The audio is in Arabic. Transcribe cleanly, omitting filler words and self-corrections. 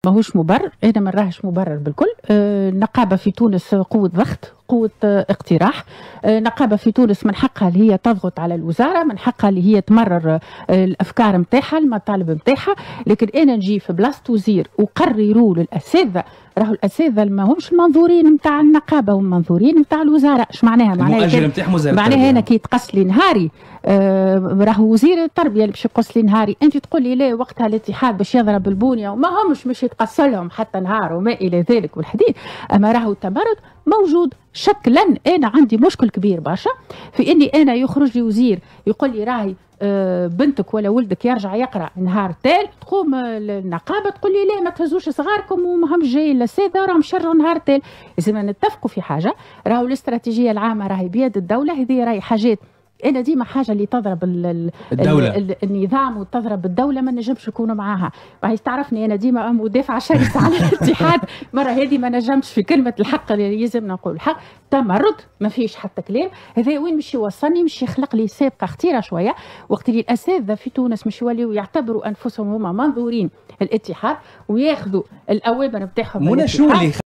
ماهوش مبرر، انا ما نراهش مبرر بالكل. النقابه في تونس قوه ضغط، قوه اقتراح. نقابه في تونس من حقها اللي هي تضغط على الوزاره، من حقها اللي هي تمرر الافكار نتاعها، المطالب نتاعها. لكن انا نجي في بلاصه وزير وقرروا للاساتذه، راهو الاساتذه ما همش المنظورين نتاع النقابه، هم المنظورين نتاع الوزاره. اش معناها؟ معناها انا كي تقص لي نهاري راهو وزير التربيه اللي باش يقص لي نهاري، انت تقول لي لا وقتها الاتحاد باش يضرب البونيه وما همش مش يتقص لهم حتى نهار وما الى ذلك والحديث. اما راهو التمرد موجود شكلا. انا عندي مشكل كبير برشا في اني انا يخرج لي وزير يقول لي راهي بنتك ولا ولدك يرجع يقرا نهار تال، تقوم النقابه تقول لي لا ما تهزوش صغاركم وما همش جايين الاساتذه راهم يشروا نهار تال. لازم نتفقوا في حاجه، راهو الاستراتيجيه العامه راهي بيد الدوله، هذه راهي حاجات انا ديما حاجه اللي تضرب الدولة. النظام وتضرب الدوله ما نجمش نكونوا معاها. راهي تعرفني انا ديما مدافعه شرسه على الاتحاد، مره هذه ما نجمتش في كلمه الحق اللي يلزم نقول الحق. تمرد ما فيش حتى كلام. هذا وين مش يوصلني؟ مش يخلق لي سابقه خطيره شويه، وقت اللي الاساتذه في تونس مش يوليو يعتبروا انفسهم هما منظورين الاتحاد وياخذوا الاوامر نتاعهم. منى شو اللي